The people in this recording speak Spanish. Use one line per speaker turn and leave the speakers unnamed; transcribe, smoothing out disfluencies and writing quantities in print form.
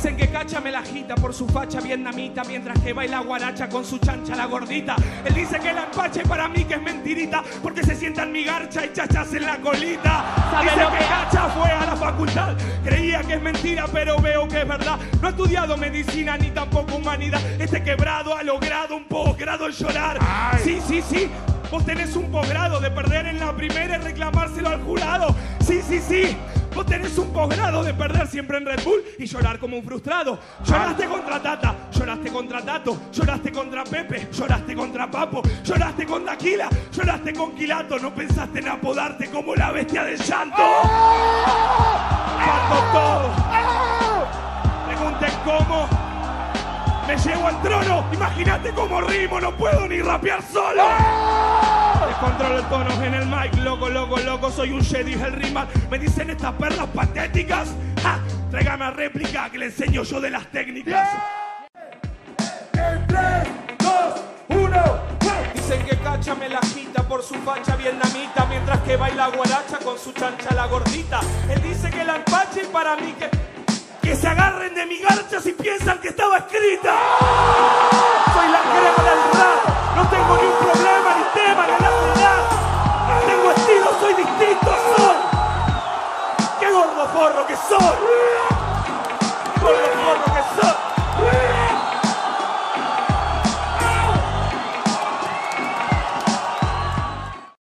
Dicen que Cacha me la agita por su facha vietnamita, mientras que baila guaracha con su chancha la gordita. Él dice que la empache para mí que es mentirita, porque se sienta en mi garcha y chachas en la colita. Dice que Cacha fue a la facultad, creía que es mentira pero veo que es verdad. No ha estudiado medicina ni tampoco humanidad. Este quebrado ha logrado un posgrado en llorar. Ay. Sí, vos tenés un posgrado de perder en la primera y reclamárselo al jurado. Sí. Vos tenés un posgrado de perder siempre en Red Bull y llorar como un frustrado. Lloraste contra Tata, lloraste contra Tato, lloraste contra Pepe, lloraste contra Papo, lloraste con Daquila, lloraste con Quilato. No pensaste en apodarte como la bestia del llanto. Cuando todo. Pregunten cómo me llevo al trono. Imagínate cómo rimo, no puedo ni rapear solo. Descontrolo el tono en el mic, loco, soy un Jedi el rimar. Me dicen estas perlas patéticas. ¡Ja! Tráigame a réplica que le enseño yo de las técnicas. En 3, 2, 1. Dicen que Cacha me la agita por su facha vietnamita, mientras que baila guaracha con su chancha la gordita. Él dice que la empache y para mí que se agarren de mi garcha si piensan que estaba escrita. Soy la crema del rap, no tengo ni un problema, ni tema, ni nada. Tengo estilo, soy distinto, soy. ¡Qué gordo forro que soy!